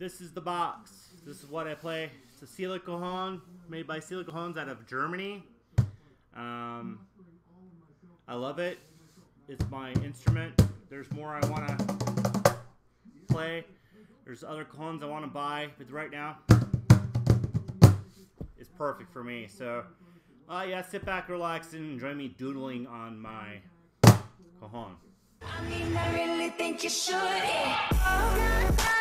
This is the box. This is what I play. It's a Sila Cajon, made by Sila Cajons out of Germany. I love it. It's my instrument. There's more I want to play. There's other cajons I want to buy, but right now, it's perfect for me. So, yeah, sit back, relax, and enjoy me doodling on my cajon. I mean, I really think you should.